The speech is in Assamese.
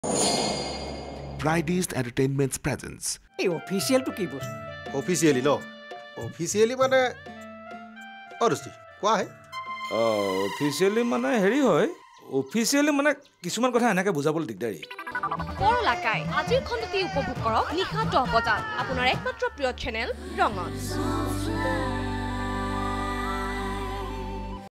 Fridays Entertainment's presence. এই অফিচিয়েল তো কি বস্তু অফিচিয়েলি ন অফিচিয়েলি মানে অৰস্তি কোৱা হে অফিচিয়েলি মানে হেৰি হয় অফিচিয়েলি মানে কিছুমান কথা এনেকৈ বুজাবলৈ দিগদাৰী পৰলাকাই আজিৰ খণ্ডটি উপভোগ কৰক নিশা 10 বজাত আপোনাৰ একমাত্ৰ প্ৰিয় চেনেল ৰঙত